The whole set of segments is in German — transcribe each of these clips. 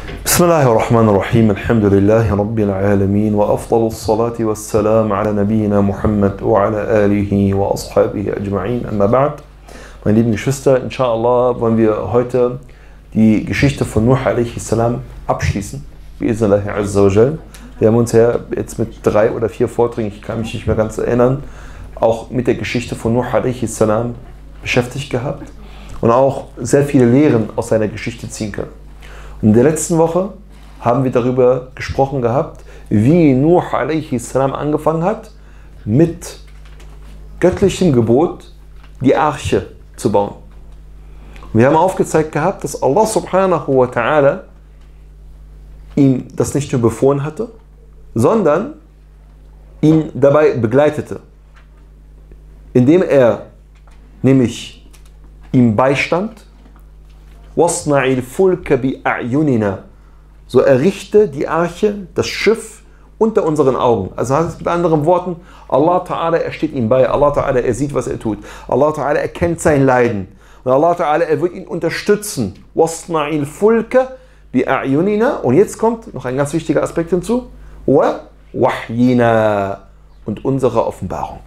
بسم الله الرحمن الرحيم الحمد لله رب العالمين وأفضل الصلاة والسلام على نبينا Muhammad وعلى آله وأصحابه أجمعين أما بعد. Meine lieben Geschwister, inshallah wollen wir heute die Geschichte von Nuh a.s. abschließen. Bi'idhnillahi azza wa jal. Wir haben uns ja jetzt mit 3 oder 4 Vorträgen, ich kann mich nicht mehr ganz erinnern, auch mit der Geschichte von Nuh a.s. beschäftigt gehabt und auch sehr viele Lehren aus seiner Geschichte ziehen können. Und in der letzten Woche haben wir darüber gesprochen gehabt, wie Nuh a.s. angefangen hat, mit göttlichem Gebot die Arche zu bauen. Und wir haben aufgezeigt gehabt, dass Allah subhanahu wa ta'ala ihm das nicht nur befohlen hatte, sondern ihn dabei begleitete, indem er nämlich ihm beistand. وَاصْنَعِ الْفُلْكَ بِأَعْيُنِنَا, so errichte die Arche, das Schiff, unter unseren Augen. Also heißt es mit anderen Worten, Allah Ta'ala, er steht ihm bei, Allah Ta'ala, er sieht, was er tut. Allah Ta'ala, er kennt sein Leiden. Und Allah Ta'ala, er wird ihn unterstützen. وَاصْنَعِ الْفُلْكَ بِأَعْيُنِنَا. Und jetzt kommt noch ein ganz wichtiger Aspekt hinzu. وَوَحْيِنَا, und unsere Offenbarung.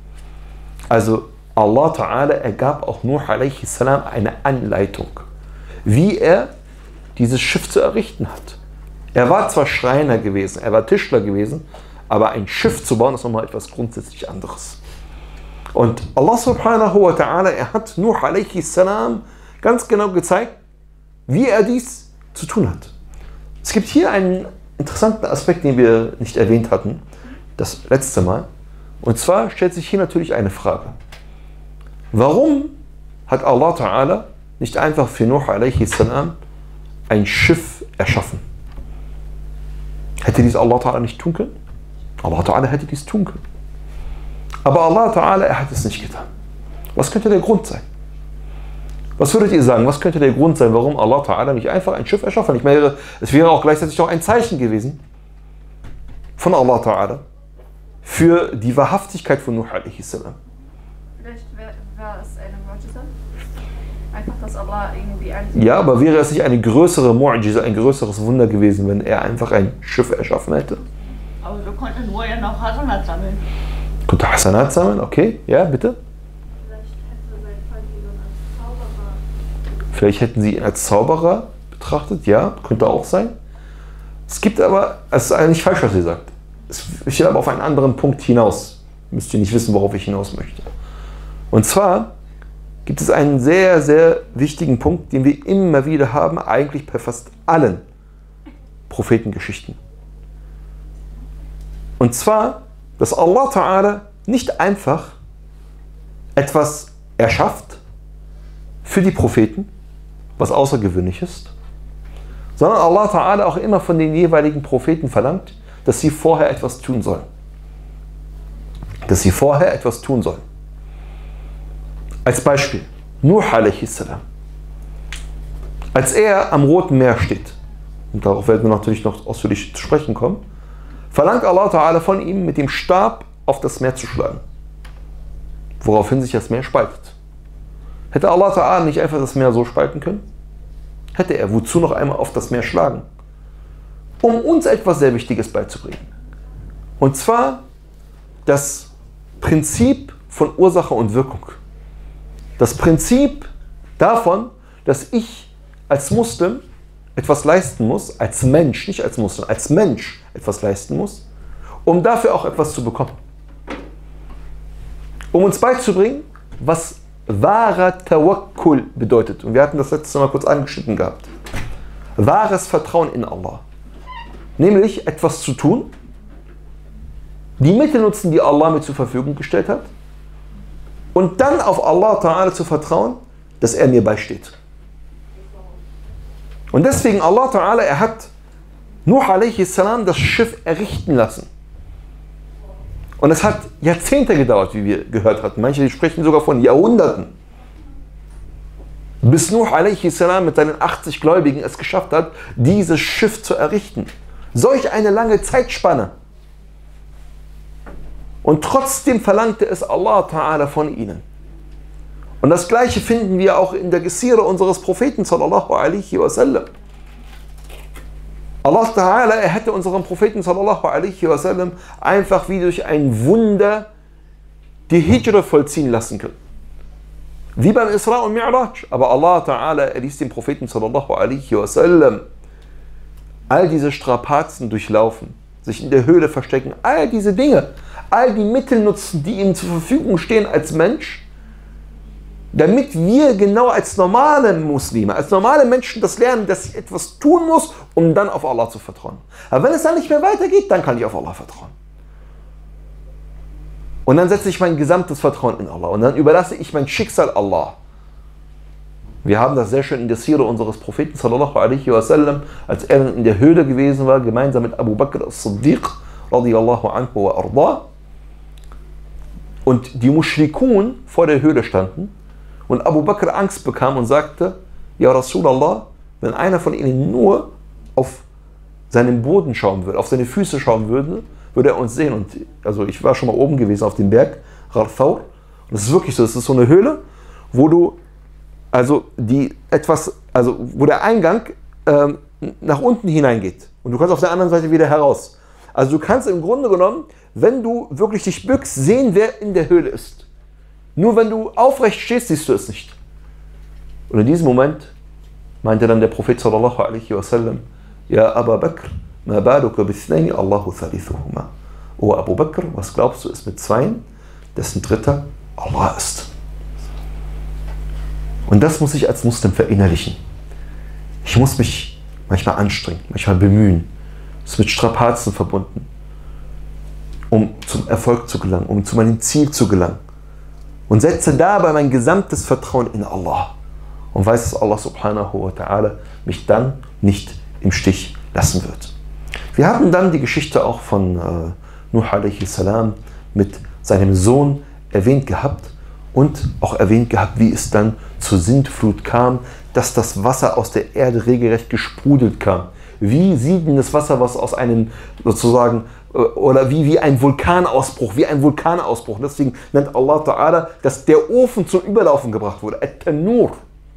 Also Allah Ta'ala, er gab auch Nuh a.s. eine Anleitung, wie er dieses Schiff zu errichten hat. Er war zwar Schreiner gewesen, er war Tischler gewesen, aber ein Schiff zu bauen ist nochmal etwas grundsätzlich anderes. Und Allah subhanahu wa ta'ala, er hat Nuh a.s. ganz genau gezeigt, wie er dies zu tun hat. Es gibt hier einen interessanten Aspekt, den wir nicht erwähnt hatten, das letzte Mal. Und zwar stellt sich hier natürlich eine Frage. Warum hat Allah Ta'ala nicht einfach für Nuh a.s. ein Schiff erschaffen? Hätte dies Allah Ta'ala nicht tun können? Allah Ta'ala hätte dies tun können. Aber Allah Ta'ala, er hat es nicht getan. Was könnte der Grund sein? Was würdet ihr sagen? Was könnte der Grund sein, warum Allah Ta'ala nicht einfach ein Schiff erschaffen? Ich meine, es wäre auch gleichzeitig doch ein Zeichen gewesen von Allah Ta'ala für die Wahrhaftigkeit von Nuh a.s. Vielleicht war es eine Mu'jiza? Einfach, dass Allah irgendwie ein... Ja, aber wäre es nicht eine größere Mu'jiza, ein größeres Wunder gewesen, wenn er einfach ein Schiff erschaffen hätte? Aber wir konnten nur ja noch Hasanat sammeln. Konnte Hasanat sammeln? Okay, ja, bitte. Vielleicht hätten sie ihn als Zauberer betrachtet, ja, könnte auch sein. Es gibt aber, es ist eigentlich falsch, was sie sagt. Ich will aber auf einen anderen Punkt hinaus. Müsst ihr nicht wissen, worauf ich hinaus möchte. Und zwar gibt es einen sehr, sehr wichtigen Punkt, den wir immer wieder haben, eigentlich bei fast allen Prophetengeschichten. Und zwar, dass Allah Ta'ala nicht einfach etwas erschafft für die Propheten, was außergewöhnlich ist, sondern Allah Ta'ala auch immer von den jeweiligen Propheten verlangt, dass sie vorher etwas tun sollen. Dass sie vorher etwas tun sollen. Als Beispiel, Nuh a.s. Als er am Roten Meer steht, und darauf werden wir natürlich noch ausführlich zu sprechen kommen, verlangt Allah Ta'ala von ihm, mit dem Stab auf das Meer zu schlagen. Woraufhin sich das Meer spaltet. Hätte Allah Ta'ala nicht einfach das Meer so spalten können? Hätte er. Wozu noch einmal auf das Meer schlagen? Um uns etwas sehr Wichtiges beizubringen. Und zwar das Prinzip von Ursache und Wirkung. Das Prinzip davon, dass ich als Muslim etwas leisten muss, als Mensch, nicht als Muslim, als Mensch etwas leisten muss, um dafür auch etwas zu bekommen. Um uns beizubringen, was wahrer Tawakkul bedeutet. Und wir hatten das letzte Mal kurz angeschnitten gehabt. Wahres Vertrauen in Allah. Nämlich etwas zu tun, die Mittel nutzen, die Allah mir zur Verfügung gestellt hat, und dann auf Allah Ta'ala zu vertrauen, dass er mir beisteht. Und deswegen Allah Ta'ala, er hat Nuh a.s. das Schiff errichten lassen. Und es hat Jahrzehnte gedauert, wie wir gehört hatten. Manche sprechen sogar von Jahrhunderten. Bis Nuh a.s. mit seinen 80 Gläubigen es geschafft hat, dieses Schiff zu errichten. Solch eine lange Zeitspanne. Und trotzdem verlangte es Allah Ta'ala von ihnen. Und das Gleiche finden wir auch in der Gesira unseres Propheten sallallahu alaihi wasallam. Allah Ta'ala, er hätte unseren Propheten sallallahu alaihi wasallam einfach wie durch ein Wunder die Hijra vollziehen lassen können. Wie beim Isra und Mi'raj. Aber Allah Ta'ala, er ließ den Propheten sallallahu alaihi wasallam all diese Strapazen durchlaufen, sich in der Höhle verstecken, all diese Dinge, all die Mittel nutzen, die ihm zur Verfügung stehen als Mensch, damit wir genau als normale Muslime, als normale Menschen das lernen, dass ich etwas tun muss, um dann auf Allah zu vertrauen. Aber wenn es dann nicht mehr weitergeht, dann kann ich auf Allah vertrauen. Und dann setze ich mein gesamtes Vertrauen in Allah und dann überlasse ich mein Schicksal Allah. Wir haben das sehr schön in der Sira unseres Propheten sallallahu alaihi wasallam, als er in der Höhle gewesen war, gemeinsam mit Abu Bakr as-Siddiq radiyallahu anhu wa arda. Und die Mushrikun vor der Höhle standen und Abu Bakr Angst bekam und sagte, ja Rasulallah, wenn einer von ihnen nur auf seinen Boden schauen würde, auf seine Füße schauen würde, würde er uns sehen. Und also ich war schon mal oben gewesen auf dem Berg, Ghar Thawr. Und das ist wirklich so, es ist so eine Höhle, wo du, also wo der Eingang nach unten hineingeht. Und du kannst auf der anderen Seite wieder heraus. Also du kannst im Grunde genommen, wenn du wirklich dich bückst, sehen, wer in der Höhle ist. Nur wenn du aufrecht stehst, siehst du es nicht. Und in diesem Moment meinte dann der Prophet sallallahu alaihi wasallam, ja Abu Bakr, ma baluka bithnaini Allahu thalithuhuma. O Abu Bakr, was glaubst du, ist mit zweien, dessen dritter Allah ist. Und das muss ich als Muslim verinnerlichen. Ich muss mich manchmal anstrengen, manchmal bemühen. Es ist mit Strapazen verbunden, um zum Erfolg zu gelangen, um zu meinem Ziel zu gelangen. Und setze dabei mein gesamtes Vertrauen in Allah. Und weiß, dass Allah subhanahu wa ta'ala mich dann nicht im Stich lassen wird. Wir haben dann die Geschichte auch von Nuh alaihi salam mit seinem Sohn erwähnt gehabt und auch erwähnt gehabt, wie es dann zur Sintflut kam, dass das Wasser aus der Erde regelrecht gesprudelt kam. Wie siedendes Wasser, was aus einem sozusagen, oder wie ein Vulkanausbruch, Deswegen nennt Allah Ta'ala, dass der Ofen zum Überlaufen gebracht wurde. At-Tanur.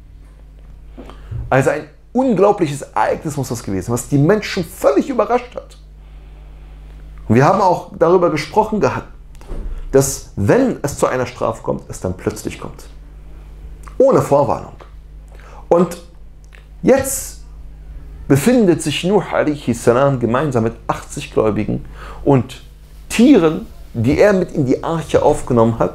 Also ein unglaubliches Ereignis muss das gewesen sein, was die Menschen völlig überrascht hat. Und wir haben auch darüber gesprochen gehabt, dass wenn es zu einer Strafe kommt, es dann plötzlich kommt. Ohne Vorwarnung. Und jetzt befindet sich Nuh alaihi salam gemeinsam mit 80 Gläubigen und Tieren, die er mit in die Arche aufgenommen hat,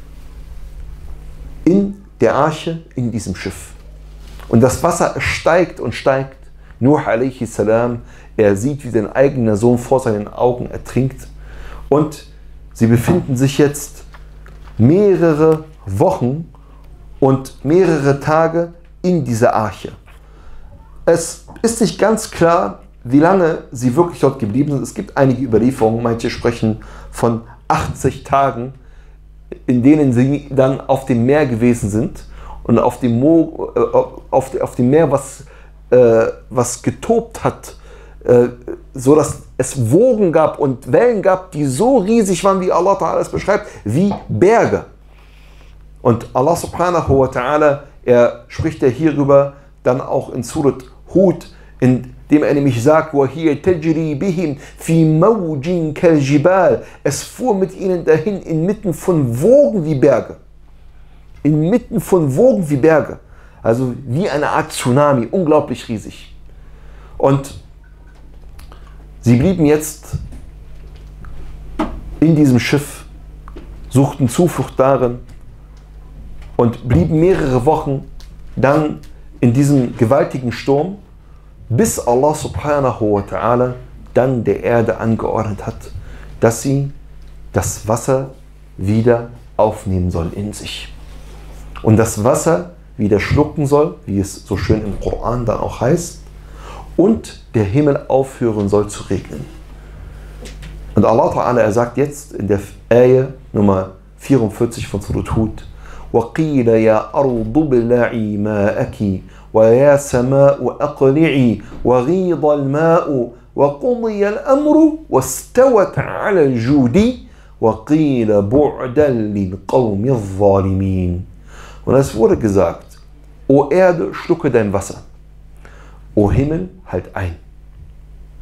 in der Arche, in diesem Schiff. Und das Wasser steigt und steigt. Nuh alaihi salam, er sieht, wie sein eigener Sohn vor seinen Augen ertrinkt. Und sie befinden sich jetzt mehrere Wochen und mehrere Tage in dieser Arche. Es ist nicht ganz klar, wie lange sie wirklich dort geblieben sind. Es gibt einige Überlieferungen, manche sprechen von 80 Tagen, in denen sie dann auf dem Meer gewesen sind und auf dem Meer, was getobt hat, so dass es Wogen gab und Wellen gab, die so riesig waren, wie Allah Ta'ala es beschreibt, wie Berge. Und Allah subhanahu wa ta'ala, er spricht ja hierüber dann auch in Surat Hud, indem er nämlich sagt, وَهِيَ تَجْرِي بِهِمْ فِي مَوْجٍ كَالْجِبَالِ. Es fuhr mit ihnen dahin inmitten von Wogen wie Berge. Inmitten von Wogen wie Berge. Also wie eine Art Tsunami, unglaublich riesig. Und sie blieben jetzt in diesem Schiff, suchten Zuflucht darin und blieben mehrere Wochen dann in diesem gewaltigen Sturm, bis Allah subhanahu wa ta'ala dann der Erde angeordnet hat, dass sie das Wasser wieder aufnehmen soll in sich. Und das Wasser wieder schlucken soll, wie es so schön im Koran dann auch heißt, und der Himmel aufhören soll zu regnen. Und Allah Ta'ala, er sagt jetzt in der Ayah Nummer 44 von Surat Hud, وَقِيلَ يَا أَرْضُ بِلَعِي مَاءَكِ وَيَا سَمَاءُ أَقْلِعِي وَغِيضَ الْمَاءُ وَقُضِيَ الْأَمْرُ وَاسْتَوَتْ عَلَى الْجُودِ وَقِيلَ بُعْدًا لِلْقَوْمِ الظَّالِمِينَ. Und es wurde gesagt, O Erde, schlucke dein Wasser. O Himmel, halt ein.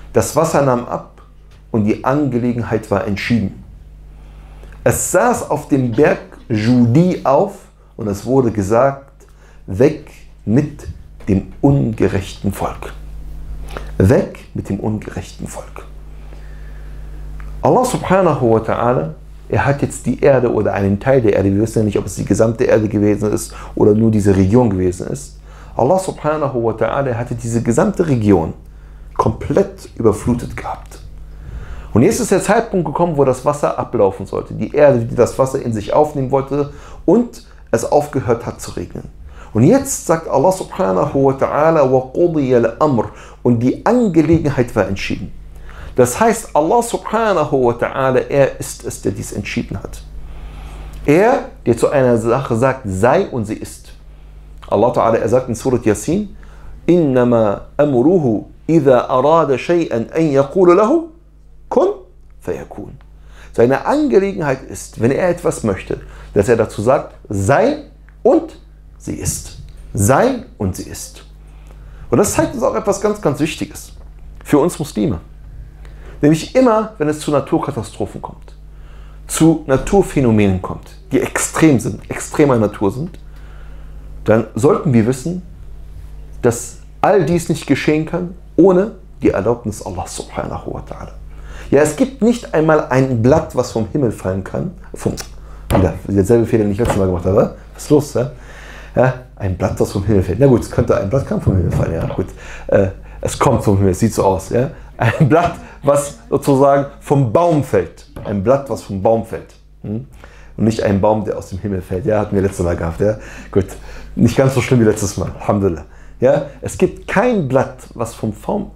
Das Wasser nahm ab und die Angelegenheit war entschieden. Es saß auf dem Berg Judi auf und es wurde gesagt, weg mit dem ungerechten Volk. Weg mit dem ungerechten Volk. Allah subhanahu wa ta'ala, er hat jetzt die Erde oder einen Teil der Erde, wir wissen ja nicht, ob es die gesamte Erde gewesen ist oder nur diese Region gewesen ist. Allah subhanahu wa ta'ala hatte diese gesamte Region komplett überflutet gehabt. Und jetzt ist der Zeitpunkt gekommen, wo das Wasser ablaufen sollte. Die Erde, die das Wasser in sich aufnehmen wollte und es aufgehört hat zu regnen. Und jetzt sagt Allah subhanahu wa ta'ala, wa qudiya al-amr, und die Angelegenheit war entschieden. Das heißt, Allah subhanahu wa ta'ala, er ist es, der dies entschieden hat. Er, der zu einer Sache sagt, sei und sie ist. Allah ta'ala, er sagt in Surat Yasin, innama amruhu idha arada shay'an an yaqulu lahu kun fayakun. Seine Angelegenheit ist, wenn er etwas möchte, dass er dazu sagt, sei und sie ist. Sei und sie ist. Und das zeigt uns auch etwas ganz, ganz Wichtiges für uns Muslime. Nämlich immer, wenn es zu Naturkatastrophen kommt, zu Naturphänomenen kommt, die extrem sind, extremer Natur sind, dann sollten wir wissen, dass all dies nicht geschehen kann, ohne die Erlaubnis Allah subhanahu wa ta'ala. Ja, es gibt nicht einmal ein Blatt, was vom Himmel fallen kann. Wieder derselbe Fehler, den ich letztes Mal gemacht habe. Was ist los? Ja, ein Blatt, das vom Himmel fällt. Na gut, es könnte ein Blatt vom Himmel fallen. Ja, gut. Es kommt vom Himmel, es sieht so aus. Ja? Ein Blatt, was sozusagen vom Baum fällt. Ein Blatt, was vom Baum fällt. Und nicht ein Baum, der aus dem Himmel fällt. Ja, hatten wir letztes Mal gehabt. Ja? Gut, nicht ganz so schlimm wie letztes Mal. Alhamdulillah. Ja? Es gibt kein Blatt, was vom Baum...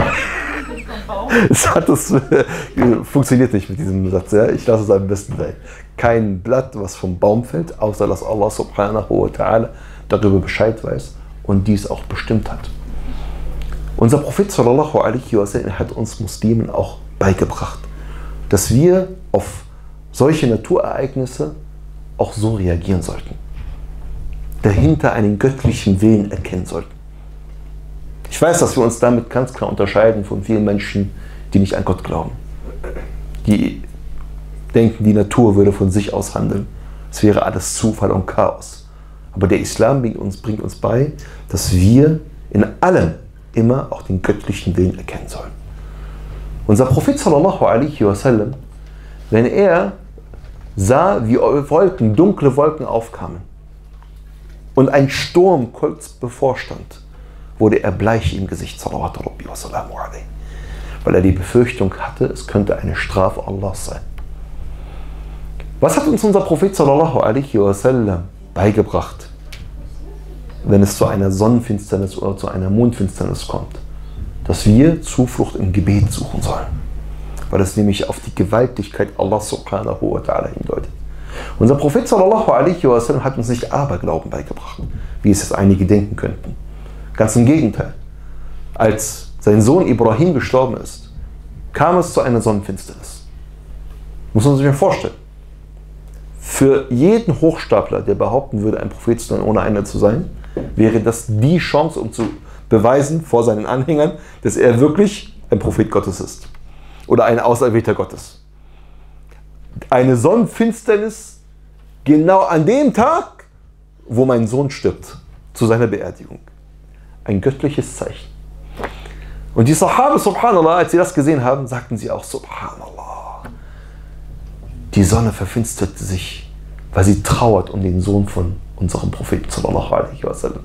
Das funktioniert nicht mit diesem Satz. Ja? Ich lasse es am besten sein. Kein Blatt, was vom Baum fällt, außer dass Allah subhanahu wa ta'ala darüber Bescheid weiß und dies auch bestimmt hat. Unser Prophet sallallahu alaihi wasallam hat uns Muslimen auch beigebracht, dass wir auf solche Naturereignisse auch so reagieren sollten. Dahinter einen göttlichen Willen erkennen sollten. Ich weiß, dass wir uns damit ganz klar unterscheiden von vielen Menschen, die nicht an Gott glauben. Die denken, die Natur würde von sich aus handeln. Es wäre alles Zufall und Chaos. Aber der Islam bringt uns bei, dass wir in allem immer auch den göttlichen Willen erkennen sollen. Unser Prophet sallallahu alaihi wasallam, wenn er sah, wie Wolken, dunkle Wolken aufkamen und ein Sturm kurz bevorstand, wurde er bleich im Gesicht, sallallahu alaihi wasallam, weil er die Befürchtung hatte, es könnte eine Strafe Allahs sein. Was hat uns unser Prophet sallallahu alaihi wasallam beigebracht, wenn es zu einer Sonnenfinsternis oder zu einer Mondfinsternis kommt? Dass wir Zuflucht im Gebet suchen sollen, weil es nämlich auf die Gewaltigkeit Allah subhanahu wa ta'ala hindeutet. Unser Prophet sallallahu alaihi wasallam hat uns nicht Aberglauben beigebracht, wie es jetzt einige denken könnten. Ganz im Gegenteil. Als sein Sohn Ibrahim gestorben ist, kam es zu einer Sonnenfinsternis. Muss man sich mal vorstellen. Für jeden Hochstapler, der behaupten würde, ein Prophet zu sein, ohne einer zu sein, wäre das die Chance, um zu beweisen vor seinen Anhängern, dass er wirklich ein Prophet Gottes ist. Oder ein Auserwählter Gottes. Eine Sonnenfinsternis genau an dem Tag, wo mein Sohn stirbt, zu seiner Beerdigung. Ein göttliches Zeichen. Und die Sahaba, subhanallah, als sie das gesehen haben, sagten sie auch, subhanallah. Die Sonne verfinsterte sich, weil sie trauert um den Sohn von unserem Propheten, sallallahu alaihi wasallam.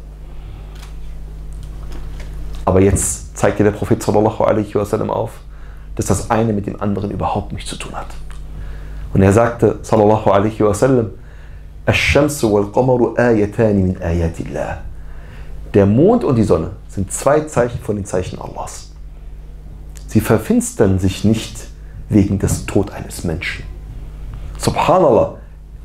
Aber jetzt zeigte der Prophet, sallallahu alaihi wasallam, auf, dass das eine mit dem anderen überhaupt nichts zu tun hat. Und er sagte, sallallahu alaihi wasallam, Ash-Shamsu wal-Qamaru ayatani min ayatillah. Der Mond und die Sonne sind zwei Zeichen von den Zeichen Allahs. Sie verfinstern sich nicht wegen des Todes eines Menschen. Subhanallah.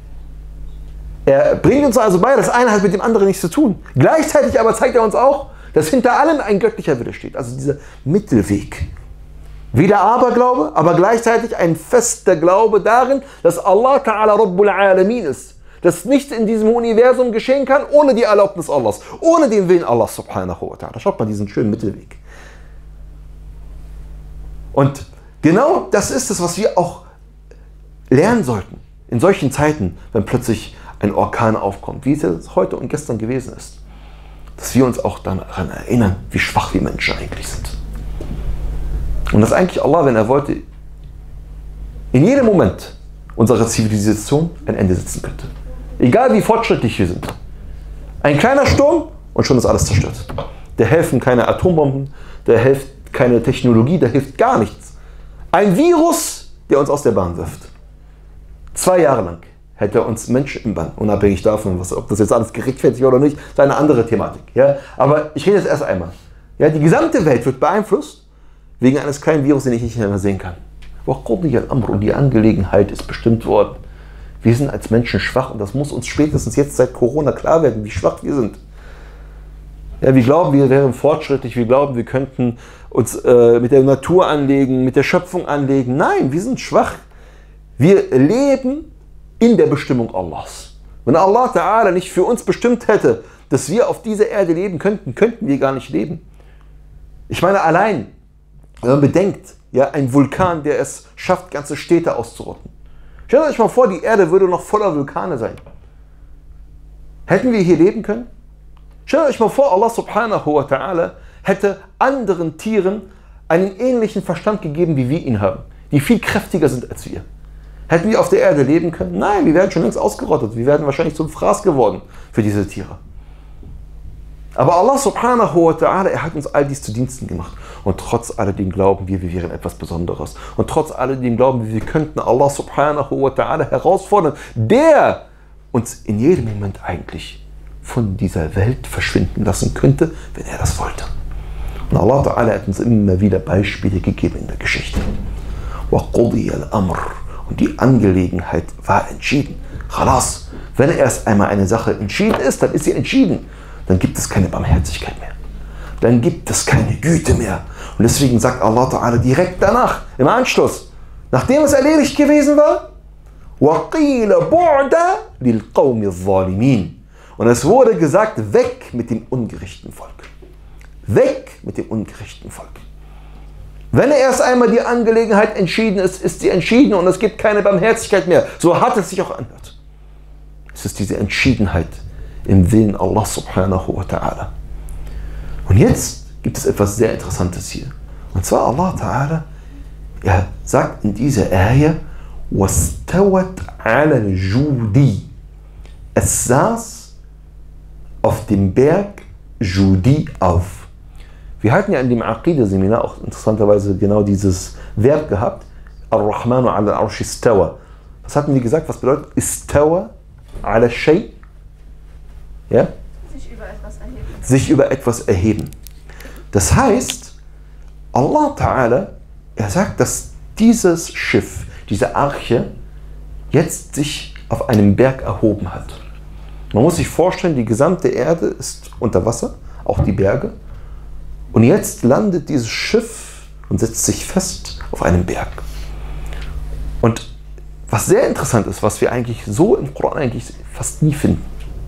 Er bringt uns also bei, das eine hat mit dem anderen nichts zu tun. Gleichzeitig aber zeigt er uns auch, dass hinter allem ein göttlicher Wille steht. Also dieser Mittelweg. Weder Aberglaube, aber gleichzeitig ein fester Glaube darin, dass Allah Ta'ala Rabbul Alamin ist. Dass nichts in diesem Universum geschehen kann, ohne die Erlaubnis Allahs, ohne den Willen Allahs subhanahu wa ta'ala. Schaut mal diesen schönen Mittelweg. Und genau das ist es, was wir auch lernen sollten. In solchen Zeiten, wenn plötzlich ein Orkan aufkommt, wie es jetzt heute und gestern gewesen ist. Dass wir uns auch daran erinnern, wie schwach wir Menschen eigentlich sind. Und dass eigentlich Allah, wenn er wollte, in jedem Moment unserer Zivilisation ein Ende setzen könnte. Egal wie fortschrittlich wir sind. Ein kleiner Sturm und schon ist alles zerstört. Da helfen keine Atombomben, da hilft keine Technologie, da hilft gar nichts. Ein Virus, der uns aus der Bahn wirft. 2 Jahre lang hätte uns Menschen im Bann, unabhängig davon, ob das jetzt alles gerechtfertigt oder nicht, ist eine andere Thematik. Ja? Aber ich rede jetzt erst einmal. Ja, die gesamte Welt wird beeinflusst wegen eines kleinen Virus, den ich nicht mehr sehen kann. Und die Angelegenheit ist bestimmt worden. Wir sind als Menschen schwach und das muss uns spätestens jetzt seit Corona klar werden, wie schwach wir sind. Ja, wir glauben, wir wären fortschrittlich, wir glauben, wir könnten uns mit der Natur anlegen, mit der Schöpfung anlegen. Nein, wir sind schwach. Wir leben in der Bestimmung Allahs. Wenn Allah Ta'ala nicht für uns bestimmt hätte, dass wir auf dieser Erde leben könnten, könnten wir gar nicht leben. Ich meine, allein, wenn man bedenkt, ja, ein Vulkan, der es schafft, ganze Städte auszurotten. Stellt euch mal vor, die Erde würde noch voller Vulkane sein. Hätten wir hier leben können? Stellt euch mal vor, Allah subhanahu wa ta'ala hätte anderen Tieren einen ähnlichen Verstand gegeben, wie wir ihn haben, die viel kräftiger sind als wir. Hätten wir auf der Erde leben können? Nein, wir wären schon längst ausgerottet. Wir wären wahrscheinlich zum Fraß geworden für diese Tiere. Aber Allah subhanahu wa ta'ala, er hat uns all dies zu Diensten gemacht. Und trotz alledem glauben wir wären etwas Besonderes. Und trotz alledem glauben wir könnten Allah subhanahu wa ta'ala herausfordern, der uns in jedem Moment eigentlich von dieser Welt verschwinden lassen könnte, wenn er das wollte. Und Allah ta'ala hat uns immer wieder Beispiele gegeben in der Geschichte. وَقُضِيَ الْأَمْرُ Und die Angelegenheit war entschieden. Khalas, wenn erst einmal eine Sache entschieden ist, dann ist sie entschieden. Dann gibt es keine Barmherzigkeit mehr. Dann gibt es keine Güte mehr. Und deswegen sagt Allah Ta'ala direkt danach, im Anschluss, nachdem es erledigt gewesen war, وَقِيلَ بُعْدَ لِلْقَوْمِ الظَّالِمِينَ Und es wurde gesagt, weg mit dem ungerechten Volk. Weg mit dem ungerechten Volk. Wenn erst einmal die Angelegenheit entschieden ist, ist sie entschieden und es gibt keine Barmherzigkeit mehr. So hart es sich auch anhört. Es ist diese Entschiedenheit im Willen Allah subhanahu wa ta'ala. Und jetzt gibt es etwas sehr Interessantes hier. Und zwar Allah ta'ala, er sagt in dieser Ayah, وَاسْتَوَتْ عَلَى الْجُودِ Es saß auf dem Berg Judi auf. Wir hatten ja in dem Aqidah-Seminar auch interessanterweise genau dieses Verb gehabt. Ar-Rahmanu ala al-Arsh istawa. Was hatten wir gesagt? Was bedeutet istawa ala shay? Ja? Sich über etwas erheben. Sich über etwas erheben. Das heißt, Allah Ta'ala, er sagt, dass dieses Schiff, diese Arche, jetzt sich auf einem Berg erhoben hat. Man muss sich vorstellen, die gesamte Erde ist unter Wasser, auch die Berge. Und jetzt landet dieses Schiff und setzt sich fest auf einem Berg. Und was sehr interessant ist, was wir eigentlich so im Koran eigentlich fast nie finden,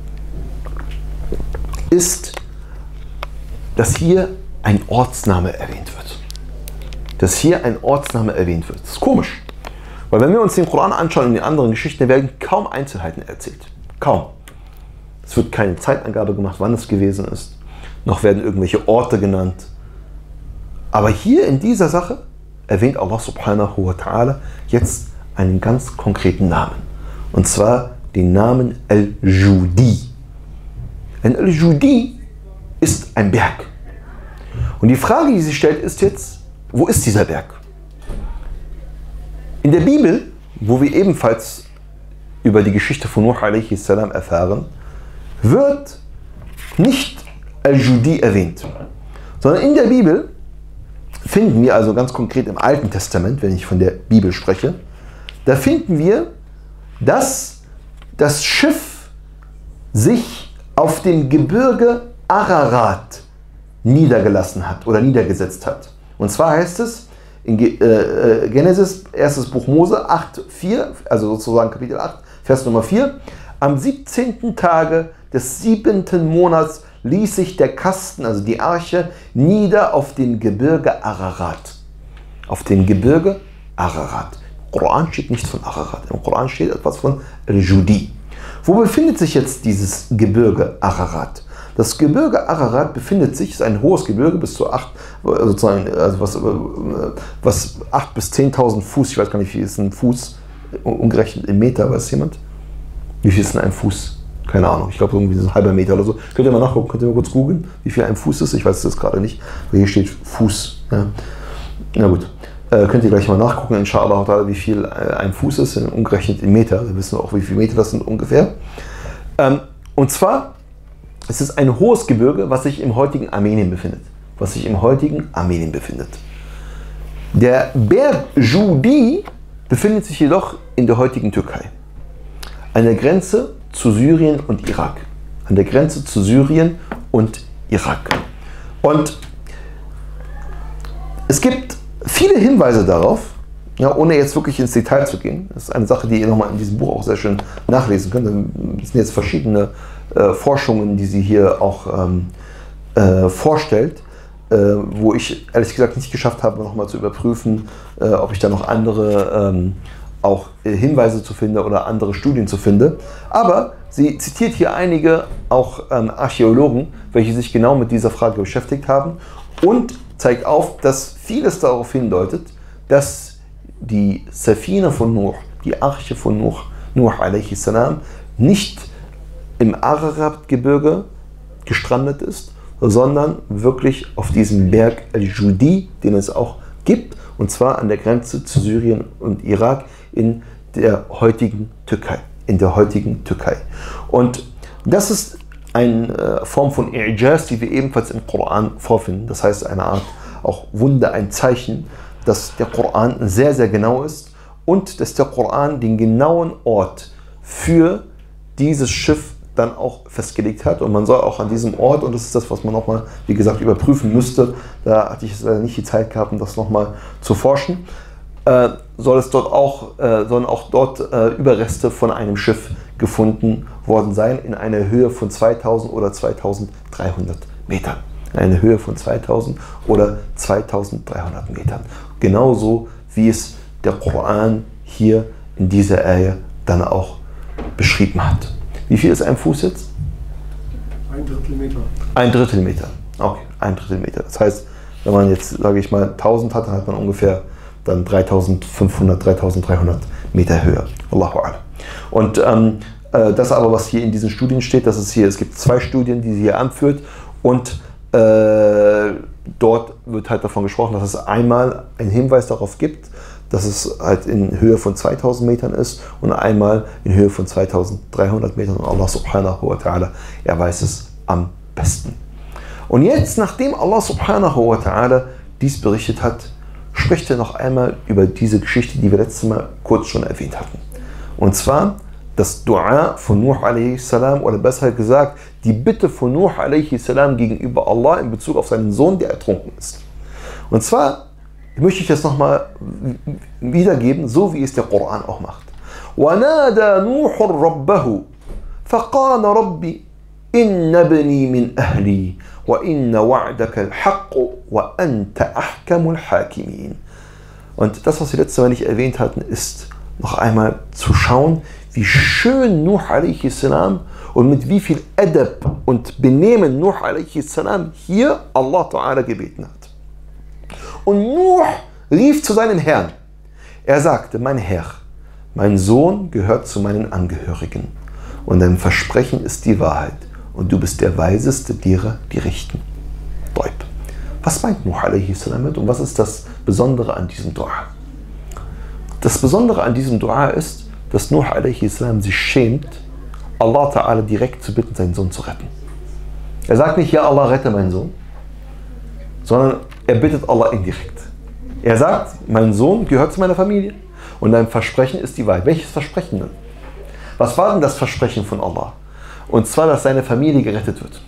ist, dass hier ein Ortsname erwähnt wird. Dass hier ein Ortsname erwähnt wird. Das ist komisch. Weil wenn wir uns den Koran anschauen und die anderen Geschichten, werden kaum Einzelheiten erzählt. Kaum. Es wird keine Zeitangabe gemacht, wann es gewesen ist. Noch werden irgendwelche Orte genannt. Aber hier in dieser Sache erwähnt Allah subhanahu wa ta'ala jetzt einen ganz konkreten Namen. Und zwar den Namen Al-Judi. Ein Al-Judi ist ein Berg. Und die Frage, die sich stellt, ist jetzt, wo ist dieser Berg? In der Bibel, wo wir ebenfalls über die Geschichte von Nuh a.s. erfahren, wird nicht Al-Judi erwähnt, sondern in der Bibel finden wir, also ganz konkret im Alten Testament, wenn ich von der Bibel spreche, da finden wir, dass das Schiff sich auf dem Gebirge Ararat niedergelassen hat oder niedergesetzt hat. Und zwar heißt es in Genesis, erstes Buch Mose 8,4, also sozusagen Kapitel 8, Vers Nummer 4, am 17. Tage des 7. Monats ließ sich der Kasten, also die Arche, nieder auf dem Gebirge Ararat. auf dem Gebirge Ararat. Im Koran steht nichts von Ararat. Im Koran steht etwas von Al-Judi. Wo befindet sich jetzt dieses Gebirge Ararat? Das Gebirge Ararat befindet sich, ist ein hohes Gebirge, bis zu 8 bis 10.000 Fuß, ich weiß gar nicht, wie viel ist ein Fuß, umgerechnet im Meter, weiß jemand? Wie viel ist denn ein Fuß? Keine Ahnung, ich glaube irgendwie ein halber Meter oder so. Könnt ihr mal nachgucken, könnt ihr mal kurz googeln, wie viel ein Fuß ist? Ich weiß das gerade nicht, weil hier steht Fuß. Ja. Na gut, könnt ihr gleich mal nachgucken, inshallah, wie viel ein Fuß ist, umgerechnet in Meter. Wir wissen auch, wie viele Meter das sind ungefähr. Und zwar, es ist ein hohes Gebirge, was sich im heutigen Armenien befindet. Der Berg Judi befindet sich jedoch in der heutigen Türkei. An der Grenze zu Syrien und Irak. Und es gibt viele Hinweise darauf, ja, ohne jetzt wirklich ins Detail zu gehen. Das ist eine Sache, die ihr nochmal in diesem Buch auch sehr schön nachlesen könnt. Das sind jetzt verschiedene Forschungen, die sie hier auch vorstellt, wo ich ehrlich gesagt nicht geschafft habe, nochmal zu überprüfen, ob ich da noch andere auch Hinweise zu finde oder andere Studien zu finde. Aber sie zitiert hier einige auch Archäologen, welche sich genau mit dieser Frage beschäftigt haben und zeigt auf, dass vieles darauf hindeutet, dass die Safina von Nuh, die Arche von Nuh a.s., nicht im Ararat-Gebirge gestrandet ist, sondern wirklich auf diesem Berg Al-Judi, den es auch gibt, und zwar an der Grenze zu Syrien und Irak in der heutigen Türkei. Und das ist eine Form von I'jaz, die wir ebenfalls im Koran vorfinden. Das heißt, eine Art auch Wunder, ein Zeichen, dass der Koran sehr, sehr genau ist und dass der Koran den genauen Ort für dieses Schiff dann auch festgelegt hat. Und man soll auch an diesem Ort, und das ist das, was man nochmal, wie gesagt, überprüfen müsste, da hatte ich leider nicht die Zeit gehabt, um das nochmal zu forschen, sollen auch dort Überreste von einem Schiff gefunden worden sein in einer Höhe von 2000 oder 2300 Metern. Eine Höhe von 2000 oder 2300 Metern. Genauso wie es der Koran hier in dieser Ayah dann auch beschrieben hat. Wie viel ist ein Fuß jetzt? 1/3 Meter. 1/3 Meter. Okay, 1/3 Meter. Das heißt, wenn man jetzt, sage ich mal, 1000 hat, dann hat man ungefähr dann 3500, 3300 Meter Höhe. Allahu A'lam. Und das aber, was hier in diesen Studien steht, es gibt 2 Studien, die sie hier anführt, und dort wird halt davon gesprochen, dass es einmal einen Hinweis darauf gibt, dass es halt in Höhe von 2000 Metern ist und einmal in Höhe von 2300 Metern. Und Allah subhanahu wa ta'ala, er weiß es am besten. Und jetzt, nachdem Allah subhanahu wa ta'ala dies berichtet hat, spricht er noch einmal über diese Geschichte, die wir letztes Mal kurz schon erwähnt hatten. Und zwar das Dua von Nuh a.s. oder besser gesagt, die Bitte von Nuh a.s. gegenüber Allah in Bezug auf seinen Sohn, der ertrunken ist. Und zwar möchte ich das nochmal wiedergeben, so wie es der Koran auch macht. وَنَادَى نُوحٌ رَبَّهُ فَقَالَ رَبِّ إِنَّ ابْنِي مِنْ أَهْلِي وَإِنَّ وَعْدَكَ الْحَقُّ وَأَنْتَ أَحْكَمُ الْحَاكِمِينَ. Und das, was wir letztes Mal nicht erwähnt hatten, ist noch einmal zu schauen, wie schön Nuh a.s. und mit wie viel Adab und Benehmen Nuh a.s. hier Allah Ta'ala gebeten hat. Und Nuh rief zu seinem Herrn. Er sagte: Mein Herr, mein Sohn gehört zu meinen Angehörigen und dein Versprechen ist die Wahrheit und du bist der Weiseste derer, die richten. Was meint Nuh a.s. damit und was ist das Besondere an diesem Dua? Das Besondere an diesem Dua ist, dass Nuh a.s. sich schämt, Allah Ta'ala direkt zu bitten, seinen Sohn zu retten. Er sagt nicht: Ja, Allah, rette meinen Sohn, sondern er bittet Allah indirekt. Er sagt: Mein Sohn gehört zu meiner Familie und dein Versprechen ist die Wahrheit. Welches Versprechen denn? Was war denn das Versprechen von Allah? Und zwar, dass seine Familie gerettet wird.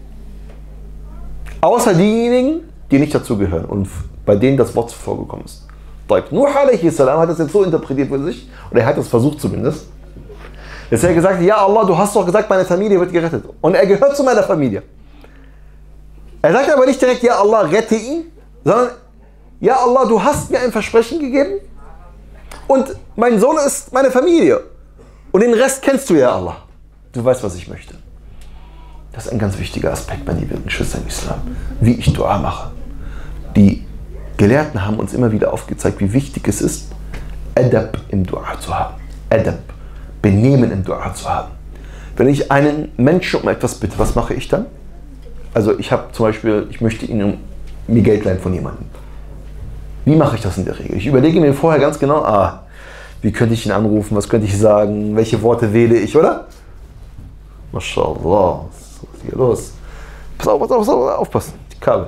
Außer diejenigen, die nicht dazugehören und bei denen das Wort vorgekommen ist. Nuh a.s. hat das jetzt so interpretiert für sich, oder er hat es versucht zumindest, dass er gesagt hat: Ja Allah, du hast doch gesagt, meine Familie wird gerettet. Und er gehört zu meiner Familie. Er sagt aber nicht direkt: Ja Allah, rette ihn, sondern ja Allah, du hast mir ein Versprechen gegeben und mein Sohn ist meine Familie. Und den Rest kennst du ja, Allah. Du weißt, was ich möchte. Das ist ein ganz wichtiger Aspekt, meine lieben Geschwister im Islam, wie ich Dua mache. Die Gelehrten haben uns immer wieder aufgezeigt, wie wichtig es ist, Adab im Dua zu haben. Adab, Benehmen im Dua zu haben. Wenn ich einen Menschen um etwas bitte, was mache ich dann? Also ich habe zum Beispiel, ich möchte Ihnen mir Geld leihen von jemandem. Wie mache ich das in der Regel? Ich überlege mir vorher ganz genau, wie könnte ich ihn anrufen, was könnte ich sagen, welche Worte wähle ich, oder? MashaAllah, was ist hier los? Pass auf, aufpassen, die Kabel.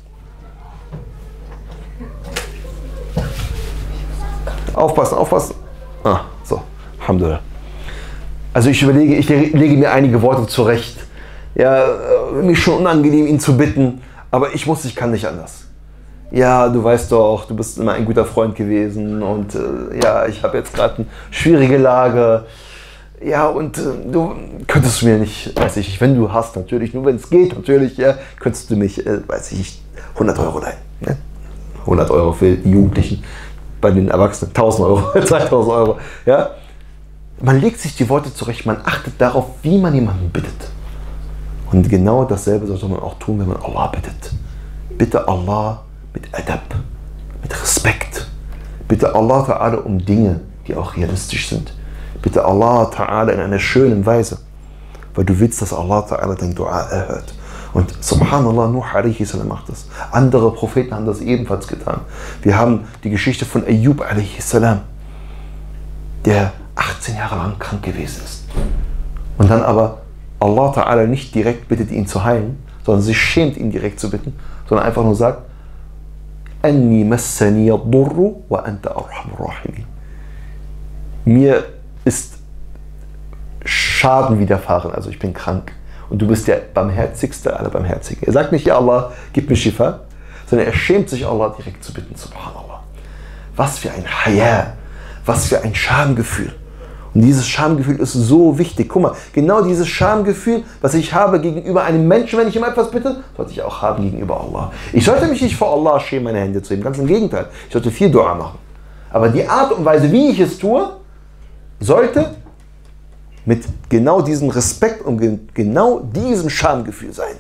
Aufpassen. So, Alhamdulillah. Also ich lege mir einige Worte zurecht. Ja, mir ist schon unangenehm, ihn zu bitten, aber ich kann nicht anders. Ja, du weißt doch, du bist immer ein guter Freund gewesen und ja, ich habe jetzt gerade eine schwierige Lage. Ja, und du könntest mir nicht, weiß ich nicht, wenn du hast natürlich, nur wenn es geht natürlich, ja, könntest du mich, weiß ich nicht, 100 Euro leihen. Ne? 100 Euro für die Jugendlichen, bei den Erwachsenen 1000 Euro, 2000 Euro. Ja? Man legt sich die Worte zurecht, man achtet darauf, wie man jemanden bittet. Und genau dasselbe sollte man auch tun, wenn man Allah bittet. Bitte Allah mit Adab, mit Respekt. Bitte Allah Ta'ala um Dinge, die auch realistisch sind. Bitte Allah Ta'ala in einer schönen Weise, weil du willst, dass Allah Ta'ala dein Dua erhört. Und subhanallah, Nuh a.s. macht das. Andere Propheten haben das ebenfalls getan. Wir haben die Geschichte von Ayyub a.s., der 18 Jahre lang krank gewesen ist. Und dann aber Allah Ta'ala nicht direkt bittet, ihn zu heilen, sondern sich schämt, ihn direkt zu bitten, sondern einfach nur sagt, Anni massani ad-durru wa anta arhamur rahimin. Mir ist Schaden widerfahren, also ich bin krank. Und du bist der barmherzigste aller Barmherzigen. Er sagt nicht, ja Allah, gib mir Shifa, sondern er schämt sich, Allah direkt zu bitten, subhanallah. Was für ein Haya, was für ein Schamgefühl. Und dieses Schamgefühl ist so wichtig. Guck mal, genau dieses Schamgefühl, was ich habe gegenüber einem Menschen, wenn ich ihm etwas bitte, sollte ich auch haben gegenüber Allah. Ich sollte mich nicht vor Allah schämen, meine Hände zu heben. Ganz im Gegenteil. Ich sollte viel Dua machen. Aber die Art und Weise, wie ich es tue, sollte mit genau diesem Respekt und genau diesem Schamgefühl sein.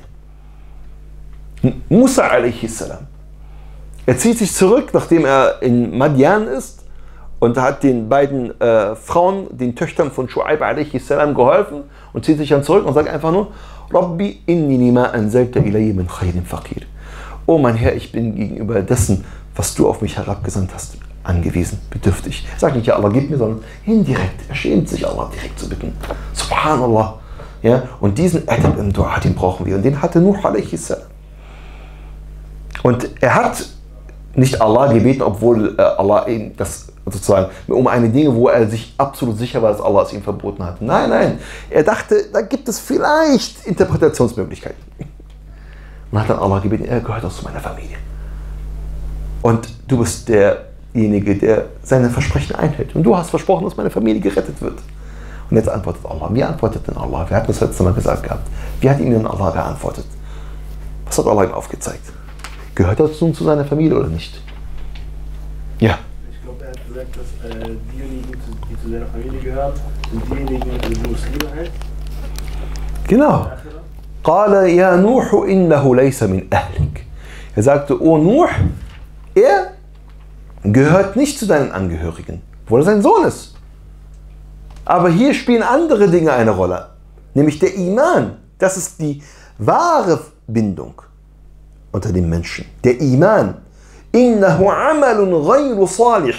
Musa a.s. Er zieht sich zurück, nachdem er in Madian ist, und hat den beiden Frauen, den Töchtern von Shu'aib a.s. geholfen und zieht sich dann zurück und sagt einfach nur, Rabbi inni lima anzalta ilayya min khayrin faqir. Oh mein Herr, ich bin gegenüber dessen, was du auf mich herabgesandt hast, angewiesen, bedürftig. Er sagt nicht, ja Allah, gib mir, sondern indirekt. Er schämt sich, Allah direkt zu bitten. Subhanallah. Ja? Und diesen Adab im Dua, den brauchen wir. Und den hatte Nuh a.s. Und er hat nicht Allah gebeten, obwohl Allah ihm das sozusagen um eine Dinge, wo er sich absolut sicher war, dass Allah es ihm verboten hat. Nein, nein. Er dachte, da gibt es vielleicht Interpretationsmöglichkeiten. Und hat dann Allah gebeten, er gehört auch zu meiner Familie. Und du bist derjenige, der seine Versprechen einhält. Und du hast versprochen, dass meine Familie gerettet wird. Und jetzt antwortet Allah. Wie antwortet denn Allah? Wir hatten das letzte Mal gesagt gehabt. Wie hat ihm denn Allah beantwortet? Was hat Allah ihm aufgezeigt? Gehört er nun zu seiner Familie oder nicht? Ja. Ich glaube, er hat gesagt, dass diejenigen, die zu seiner Familie gehören, sind diejenigen, die Muslime heißt. Genau. قال يا نوح إنه ليس من أهلك. Er sagte, oh Nuh, er gehört nicht zu deinen Angehörigen, obwohl er sein Sohn ist. Aber hier spielen andere Dinge eine Rolle, nämlich der Iman. Das ist die wahre Bindung unter den Menschen. Der Iman. Innahu amalun ghayru salih.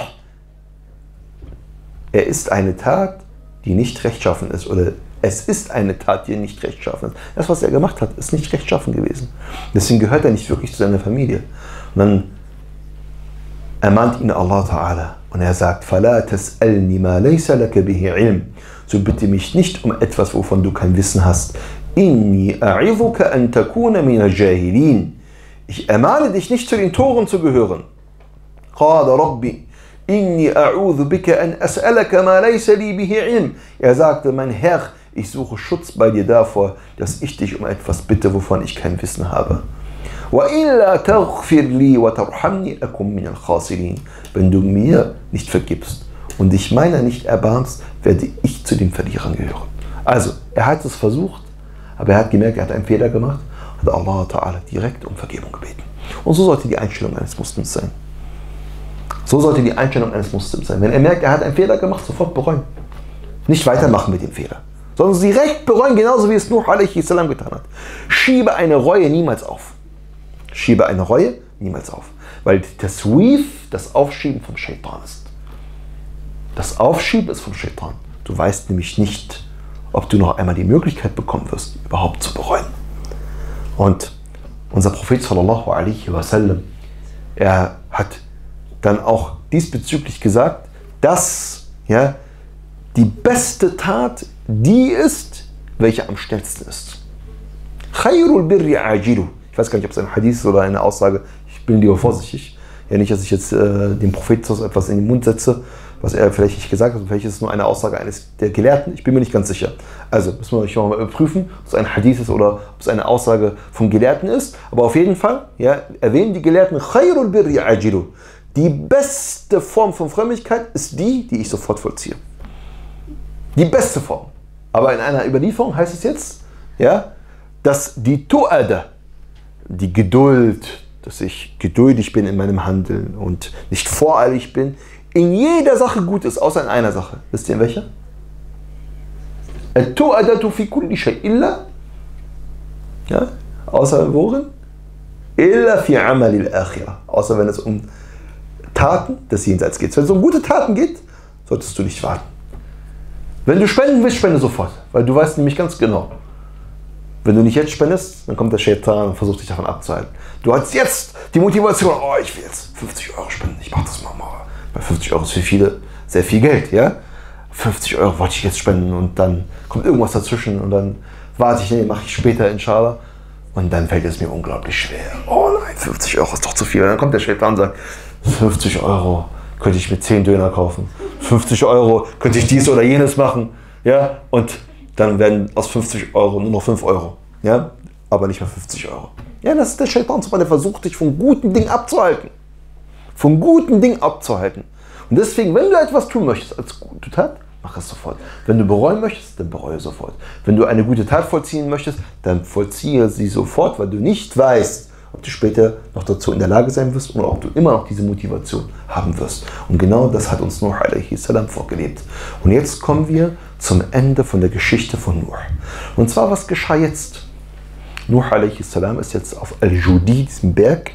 Er ist eine Tat, die nicht rechtschaffen ist, oder es ist eine Tat, die nicht rechtschaffen ist. Das, was er gemacht hat, ist nicht rechtschaffen gewesen. Deswegen gehört er nicht wirklich zu seiner Familie. Und dann ermahnt ihn Allah Ta'ala und er sagt, فَلَا تَسْأَلْنِ مَا لَيْسَ لَكَ بِهِ عِلْمٍ. So bitte mich nicht um etwas, wovon du kein Wissen hast. إِنِّي أَعِظُكَ أَن تَكُونَ مِنَ الْجَاهِلِينَ. Ich ermahne dich nicht, zu den Toren zu gehören. قَالَ رَبِّ إِنِّي أَعُوذُ بِكَ أَنْ أَسْأَلَكَ مَا لَيْسَ لِي بِهِ عِلْمٍ. Er sagte, mein Herr, ich suche Schutz bei dir davor, dass ich dich um etwas bitte, wovon ich kein Wissen habe. وَإِلَّا تَغْفِرْ لِي وَتَرْحَمْنِي أَكُمْ مِنَ الْخَاسِرِينَ. Wenn du mir nicht vergibst und dich meiner nicht erbarmst, werde ich zu den Verlierern gehören. Also, er hat es versucht, aber er hat gemerkt, er hat einen Fehler gemacht, hat Allah Ta'ala direkt um Vergebung gebeten. Und so sollte die Einstellung eines Muslims sein. So sollte die Einstellung eines Muslims sein. Wenn er merkt, er hat einen Fehler gemacht, sofort bereuen. Nicht weitermachen mit dem Fehler, sondern direkt bereuen, genauso wie es Nuh a.s. getan hat. Schiebe eine Reue niemals auf. Schiebe eine Reue niemals auf. Weil das Taswif, das Aufschieben vom Shaitan ist. Das Aufschieben ist vom Shaitan. Du weißt nämlich nicht, ob du noch einmal die Möglichkeit bekommen wirst, überhaupt zu bereuen. Und unser Prophet sallallahu alaihi wasallam, er hat dann auch diesbezüglich gesagt, dass ja, die beste Tat die ist, welche am schnellsten ist. Khairul birri ajilu. Ich weiß gar nicht, ob es ein Hadith ist oder eine Aussage. Ich bin lieber vorsichtig. Ja, nicht, dass ich jetzt dem Propheten etwas in den Mund setze, was er vielleicht nicht gesagt hat. Vielleicht ist es nur eine Aussage eines der Gelehrten. Ich bin mir nicht ganz sicher. Also müssen wir mal überprüfen, ob es ein Hadith ist oder ob es eine Aussage vom Gelehrten ist. Aber auf jeden Fall ja, erwähnen die Gelehrten Khairul birri ajilu. Die beste Form von Frömmigkeit ist die, die ich sofort vollziehe. Die beste Form. Aber in einer Überlieferung heißt es jetzt, ja, dass die Tu'ada, die Geduld, dass ich geduldig bin in meinem Handeln und nicht voreilig bin, in jeder Sache gut ist, außer in einer Sache. Wisst ihr in welcher? Al-Tu'adatu fi kulli shay illa, ja, außer worin? Illa fi amali al-akhirah. Außer wenn es um Taten des Jenseits geht. Wenn es um gute Taten geht, solltest du nicht warten. Wenn du spenden willst, spende sofort, weil du weißt nämlich ganz genau, wenn du nicht jetzt spendest, dann kommt der Shaitan und versucht dich davon abzuhalten. Du hast jetzt die Motivation, oh, ich will jetzt 50 Euro spenden, ich mach das mal. Weil 50 Euro ist für viele sehr viel Geld, ja? 50 Euro wollte ich jetzt spenden und dann kommt irgendwas dazwischen und dann warte ich, nee, mache ich später, inshallah. Und dann fällt es mir unglaublich schwer. Oh nein, 50 Euro ist doch zu viel. Und dann kommt der Shaitan und sagt, 50 Euro könnte ich mir 10 Döner kaufen. 50 Euro könnte ich dies oder jenes machen. Ja? Und dann werden aus 50 Euro nur noch 5 Euro. Ja? Aber nicht mehr 50 Euro. Ja, das ist der Shaitan, der versucht, dich von guten Dingen abzuhalten. Von guten Dingen abzuhalten. Und deswegen, wenn du etwas tun möchtest als gute Tat, mach es sofort. Wenn du bereuen möchtest, dann bereue sofort. Wenn du eine gute Tat vollziehen möchtest, dann vollziehe sie sofort, weil du nicht weißt, ob du später noch dazu in der Lage sein wirst oder ob du immer noch diese Motivation haben wirst. Und genau das hat uns Nuh a.s. vorgelebt. Und jetzt kommen wir zum Ende von der Geschichte von Nuh. Und zwar, was geschah jetzt? Nuh a.s. ist jetzt auf Al-Judi, diesem Berg,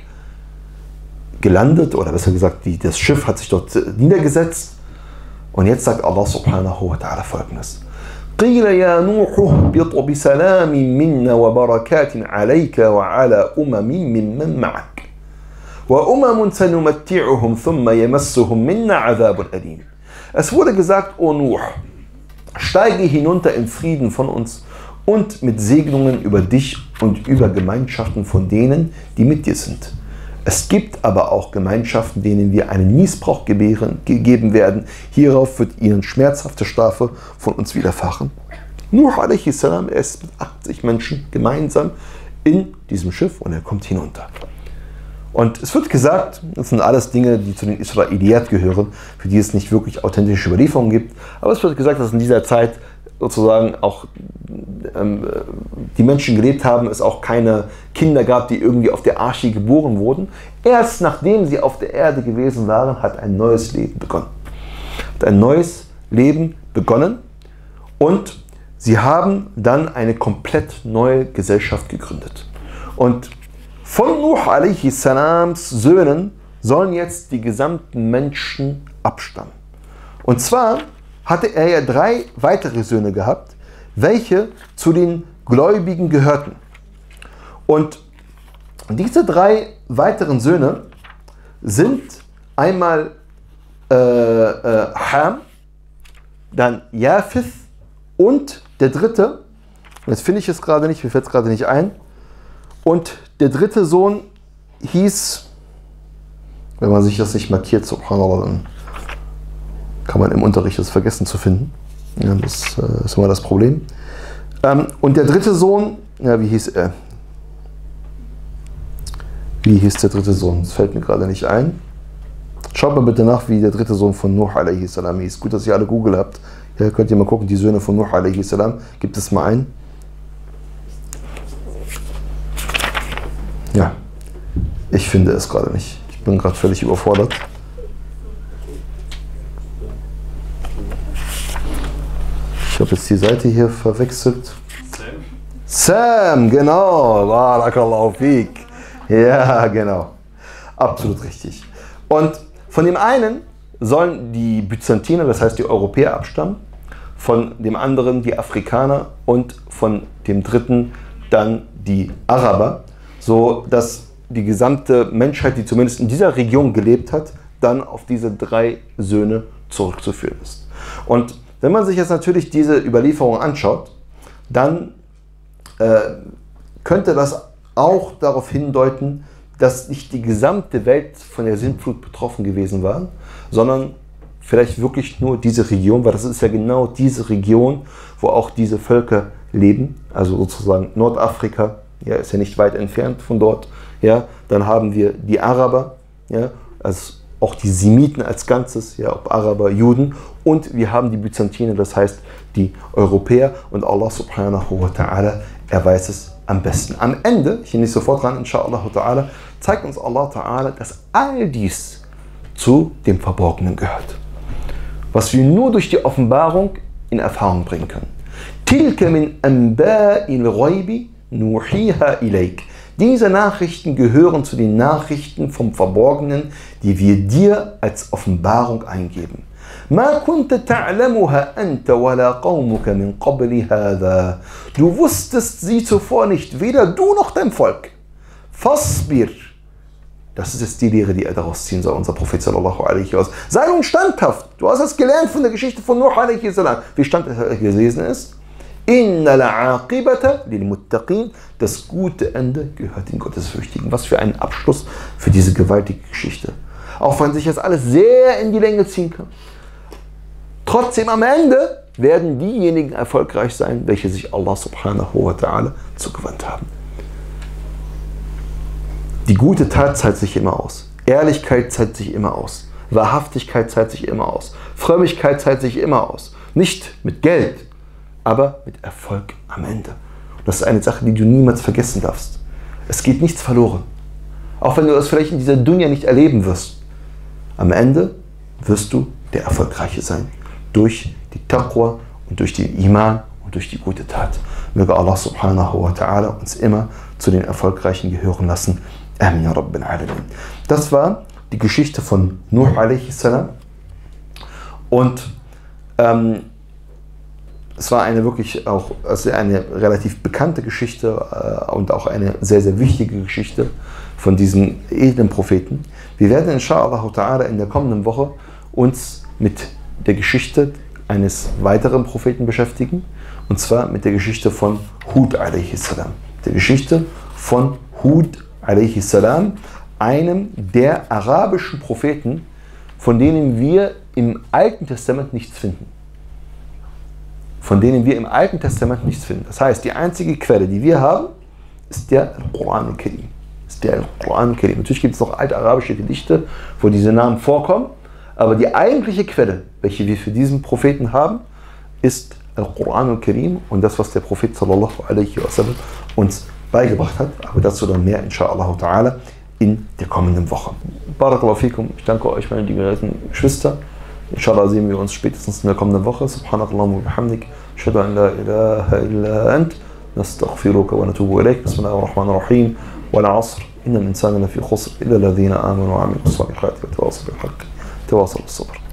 gelandet, oder besser gesagt, das Schiff hat sich dort niedergesetzt. Und jetzt sagt Allah subhanahu wa ta'ala folgendes. قيل يا نوح اهبط بسلام منا وبركات عليك وعلى ممن معك وأمم سنمتعهم ثم يمسهم منا عذاب أليم. Es wurde gesagt, O Nuh, steige hinunter in Frieden von uns und mit Segnungen über dich und über Gemeinschaften von denen, die mit dir sind. Es gibt aber auch Gemeinschaften, denen wir einen Missbrauch gegeben werden. Hierauf wird ihnen schmerzhafte Strafe von uns widerfahren. Nuh a.s. ist mit 80 Menschen gemeinsam in diesem Schiff und er kommt hinunter. Und es wird gesagt, das sind alles Dinge, die zu den Israeliyat gehören, für die es nicht wirklich authentische Überlieferungen gibt. Aber es wird gesagt, dass in dieser Zeit sozusagen auch die Menschen gelebt haben, es auch keine Kinder gab, die irgendwie auf der Arche geboren wurden. Erst nachdem sie auf der Erde gewesen waren, hat ein neues Leben begonnen. Und sie haben dann eine komplett neue Gesellschaft gegründet. Und von Nuh a.s. Söhnen sollen jetzt die gesamten Menschen abstammen. Und zwar hatte er ja 3 weitere Söhne gehabt, welche zu den Gläubigen gehörten. Und diese 3 weiteren Söhne sind einmal Ham, dann Japheth und der dritte, jetzt finde ich es gerade nicht, mir fällt es gerade nicht ein, und der dritte Sohn hieß, wenn man sich das nicht markiert, subhanallah, dann kann man im Unterricht das vergessen zu finden. Ja, das ist immer das Problem. Und der dritte Sohn, ja, wie hieß er? Wie hieß der dritte Sohn? Das fällt mir gerade nicht ein. Schaut mal bitte nach, wie der dritte Sohn von Nuh a.s. hieß. Gut, dass ihr alle Google habt. Ja, könnt ihr mal gucken, die Söhne von Nuh a.s. Gibt es mal ein? Ja, ich finde es gerade nicht. Ich bin gerade völlig überfordert. Ich habe jetzt die Seite hier verwechselt. Sam, genau. Barakallahu fik. Ja, genau. Absolut richtig. Und von dem einen sollen die Byzantiner, das heißt die Europäer, abstammen, von dem anderen die Afrikaner und von dem dritten dann die Araber, so dass die gesamte Menschheit, die zumindest in dieser Region gelebt hat, dann auf diese drei Söhne zurückzuführen ist. Und wenn man sich jetzt natürlich diese Überlieferung anschaut, dann könnte das auch darauf hindeuten, dass nicht die gesamte Welt von der Sintflut betroffen gewesen war, sondern vielleicht wirklich nur diese Region, weil das ist ja genau diese Region, wo auch diese Völker leben, also sozusagen Nordafrika, ja, ist ja nicht weit entfernt von dort, ja, dann haben wir die Araber, ja, also auch die Semiten als Ganzes, ja, ob Araber, Juden, und wir haben die Byzantiner, das heißt die Europäer, und Allah subhanahu wa ta'ala, er weiß es am besten. Am Ende, ich gehe nicht sofort ran, inshallah ta'ala, zeigt uns Allah ta'ala, dass all dies zu dem Verborgenen gehört, was wir nur durch die Offenbarung in Erfahrung bringen können. Tilka min anba'il ghaibi nuhiha ilayk. Diese Nachrichten gehören zu den Nachrichten vom Verborgenen, die wir dir als Offenbarung eingeben. Ma kunta ta'lamuha anta wala qaumuka min qabli hadha. Du wusstest sie zuvor nicht, weder du noch dein Volk. Fasbir. Das ist jetzt die Lehre, die er daraus ziehen soll, unser Prophet sallallahu alaihi wasallam. Sei nun standhaft. Du hast es gelernt von der Geschichte von Nuh alaihi salam. Wie standhaft gelesen ist. Inna la'aqibata lil muttaqin. Das gute Ende gehört den Gottesfürchtigen. Was für ein Abschluss für diese gewaltige Geschichte. Auch wenn sich das alles sehr in die Länge ziehen kann. Trotzdem am Ende werden diejenigen erfolgreich sein, welche sich Allah subhanahu wa ta'ala zugewandt haben. Die gute Tat zahlt sich immer aus. Ehrlichkeit zahlt sich immer aus. Wahrhaftigkeit zahlt sich immer aus. Frömmigkeit zahlt sich immer aus. Nicht mit Geld, aber mit Erfolg am Ende. Und das ist eine Sache, die du niemals vergessen darfst. Es geht nichts verloren. Auch wenn du das vielleicht in dieser Dunya nicht erleben wirst. Am Ende wirst du der Erfolgreiche sein. Durch die Taqwa und durch den Iman und durch die gute Tat. Möge Allah subhanahu wa ta'ala uns immer zu den Erfolgreichen gehören lassen. Amin ya Rabbil Alamin. Das war die Geschichte von Nuh a.s. Und es war eine wirklich auch eine relativ bekannte Geschichte und auch eine sehr, sehr wichtige Geschichte von diesem edlen Propheten. Wir werden inshallah ta'ala in der kommenden Woche uns mit der Geschichte eines weiteren Propheten beschäftigen, und zwar mit der Geschichte von Hud a.s. Der Geschichte von Hud a.s., einem der arabischen Propheten, von denen wir im Alten Testament nichts finden. Von denen wir im Alten Testament nichts finden. Das heißt, die einzige Quelle, die wir haben, ist der Al-Quran al-Karim. Natürlich gibt es noch altarabische Gedichte, wo diese Namen vorkommen, aber die eigentliche Quelle, welche wir für diesen Propheten haben, ist Al-Quran al-Karim und das, was der Prophet sallallahu alaihi wasallam uns beigebracht hat. Aber dazu dann mehr, inshallah ta'ala, in der kommenden Woche. Barakallahu fikum. Ich danke euch, meine lieben Geschwister. Inshallah sehen wir uns spätestens in der kommenden Woche. Subhanakallahumma wa bihamdik. Ashhadu an la ilaha illa ant. Nastaghfiruka wa natubu ilayk. Bismillahir rahmanir rahim. Wal 'asr. Innal insana lafi khusr illa alladhina amanu wa 'amilus salihati wa tawassaw bil haqq. تواصل الصبر.